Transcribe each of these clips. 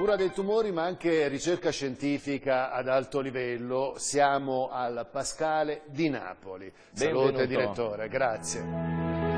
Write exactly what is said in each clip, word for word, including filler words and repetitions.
cura dei tumori ma anche ricerca scientifica ad alto livello. Siamo al Pascale di Napoli. Salute direttore, grazie.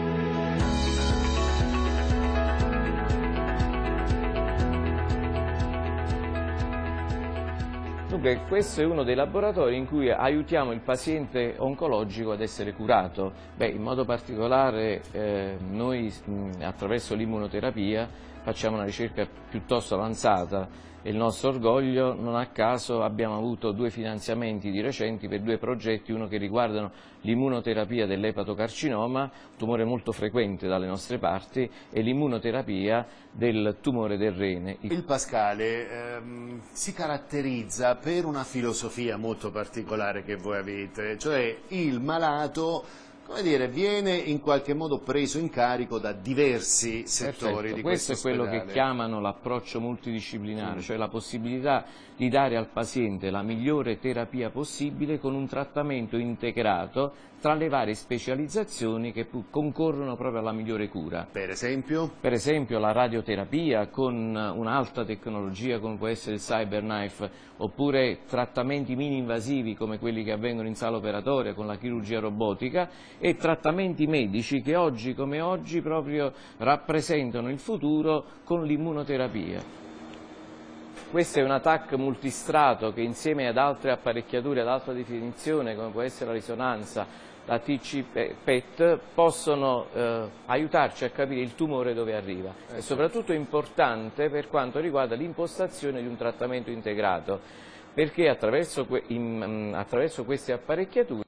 Dunque, questo è uno dei laboratori in cui aiutiamo il paziente oncologico ad essere curato. Beh, in modo particolare eh, noi mh, attraverso l'immunoterapia facciamo una ricerca piuttosto avanzata e il nostro orgoglio, non a caso abbiamo avuto due finanziamenti di recenti per due progetti, uno che riguardano l'immunoterapia dell'epatocarcinoma, tumore molto frequente dalle nostre parti, e l'immunoterapia del tumore del rene. Il Pascale ehm, si caratterizza per una filosofia molto particolare che voi avete, cioè il malato, come dire, viene in qualche modo preso in carico da diversi settori. Perfetto. Di questo, questo è quello ospedale. che chiamano l'approccio multidisciplinare, mm. cioè la possibilità di dare al paziente la migliore terapia possibile con un trattamento integrato tra le varie specializzazioni che concorrono proprio alla migliore cura. Per esempio? Per esempio la radioterapia con un'alta tecnologia come può essere il CyberKnife, oppure trattamenti mini-invasivi come quelli che avvengono in sala operatoria con la chirurgia robotica, e trattamenti medici che oggi come oggi proprio rappresentano il futuro con l'immunoterapia. Questo è un A T A C multistrato che insieme ad altre apparecchiature ad alta definizione come può essere la risonanza, la T C P E T, possono eh, aiutarci a capire il tumore dove arriva. E soprattutto è importante per quanto riguarda l'impostazione di un trattamento integrato, perché attraverso, que in, attraverso queste apparecchiature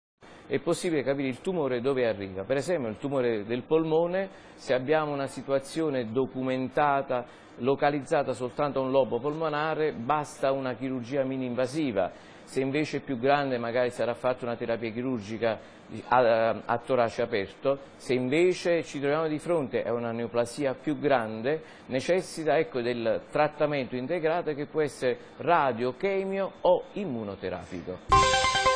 è possibile capire il tumore dove arriva. Per esempio il tumore del polmone, se abbiamo una situazione documentata, localizzata soltanto a un lobo polmonare, basta una chirurgia mini-invasiva. Se invece è più grande magari sarà fatta una terapia chirurgica a, a torace aperto. Se invece ci troviamo di fronte a una neoplasia più grande, necessita ecco, del trattamento integrato che può essere radio, chemio o immunoterapico.